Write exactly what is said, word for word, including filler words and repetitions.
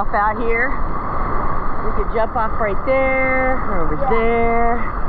off out here. We could jump off right there, or over Yeah. there.